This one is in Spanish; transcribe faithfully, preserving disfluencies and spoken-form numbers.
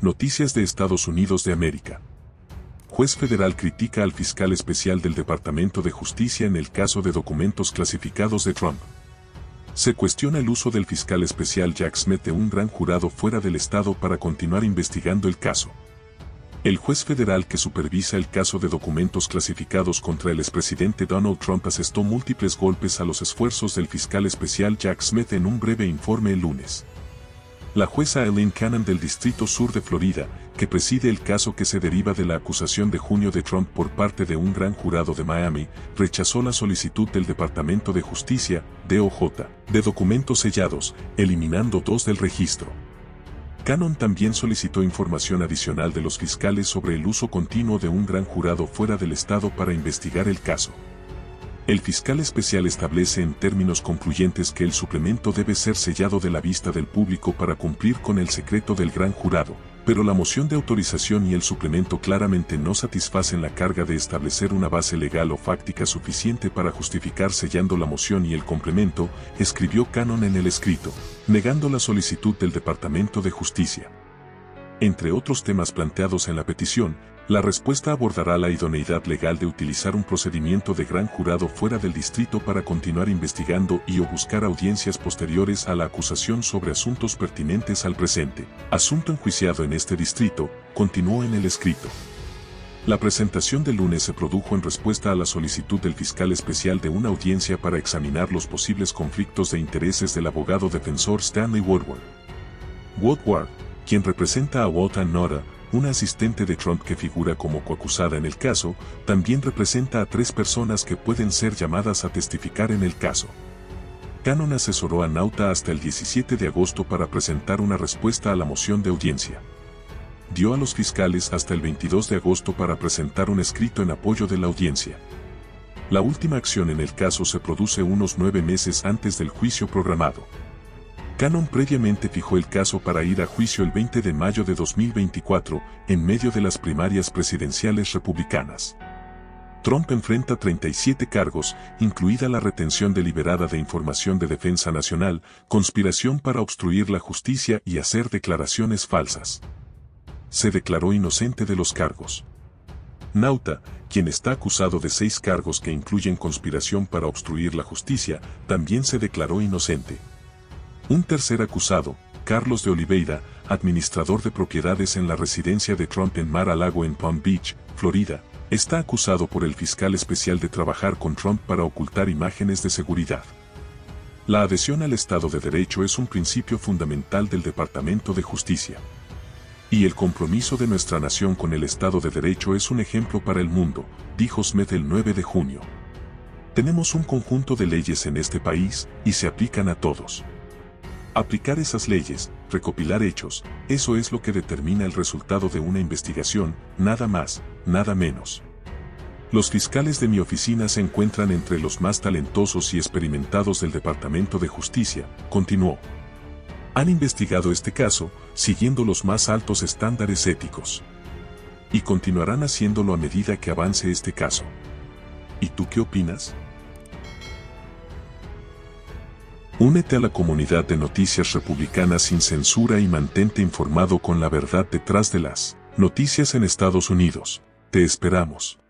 Noticias de Estados Unidos de América. Juez federal critica al fiscal especial del Departamento de Justicia en el caso de documentos clasificados de Trump. Se cuestiona el uso del fiscal especial Jack Smith de un gran jurado fuera del estado para continuar investigando el caso. El juez federal que supervisa el caso de documentos clasificados contra el expresidente Donald Trump asestó múltiples golpes a los esfuerzos del fiscal especial Jack Smith en un breve informe el lunes. La jueza Eileen Cannon del Distrito Sur de Florida, que preside el caso que se deriva de la acusación de junio de Trump por parte de un gran jurado de Miami, rechazó la solicitud del Departamento de Justicia, D O J, de documentos sellados, eliminando dos del registro. Cannon también solicitó información adicional de los fiscales sobre el uso continuo de un gran jurado fuera del estado para investigar el caso. El fiscal especial establece en términos concluyentes que el suplemento debe ser sellado de la vista del público para cumplir con el secreto del gran jurado, pero la moción de autorización y el suplemento claramente no satisfacen la carga de establecer una base legal o fáctica suficiente para justificar sellando la moción y el complemento, escribió Cannon en el escrito, negando la solicitud del Departamento de Justicia. Entre otros temas planteados en la petición, la respuesta abordará la idoneidad legal de utilizar un procedimiento de gran jurado fuera del distrito para continuar investigando y o buscar audiencias posteriores a la acusación sobre asuntos pertinentes al presente. Asunto enjuiciado en este distrito, continuó en el escrito. La presentación del lunes se produjo en respuesta a la solicitud del fiscal especial de una audiencia para examinar los posibles conflictos de intereses del abogado defensor Stanley Woodward. Woodward, quien representa a Wotan Nora, una asistente de Trump que figura como coacusada en el caso, también representa a tres personas que pueden ser llamadas a testificar en el caso. Cannon asesoró a Nauta hasta el diecisiete de agosto para presentar una respuesta a la moción de audiencia. Dio a los fiscales hasta el veintidós de agosto para presentar un escrito en apoyo de la audiencia. La última acción en el caso se produce unos nueve meses antes del juicio programado. Cannon previamente fijó el caso para ir a juicio el veinte de mayo de dos mil veinticuatro, en medio de las primarias presidenciales republicanas. Trump enfrenta treinta y siete cargos, incluida la retención deliberada de información de defensa nacional, conspiración para obstruir la justicia y hacer declaraciones falsas. Se declaró inocente de los cargos. Nauta, quien está acusado de seis cargos que incluyen conspiración para obstruir la justicia, también se declaró inocente. Un tercer acusado, Carlos de Oliveira, administrador de propiedades en la residencia de Trump en Mar-a-Lago en Palm Beach, Florida, está acusado por el fiscal especial de trabajar con Trump para ocultar imágenes de seguridad. La adhesión al Estado de Derecho es un principio fundamental del Departamento de Justicia. Y el compromiso de nuestra nación con el Estado de Derecho es un ejemplo para el mundo, dijo Smith el nueve de junio. Tenemos un conjunto de leyes en este país, y se aplican a todos. Aplicar esas leyes, recopilar hechos, eso es lo que determina el resultado de una investigación, nada más, nada menos. Los fiscales de mi oficina se encuentran entre los más talentosos y experimentados del Departamento de Justicia, continuó. Han investigado este caso, siguiendo los más altos estándares éticos. Y continuarán haciéndolo a medida que avance este caso. ¿Y tú qué opinas? Únete a la comunidad de Noticias Republicanas sin censura y mantente informado con la verdad detrás de las noticias en Estados Unidos. Te esperamos.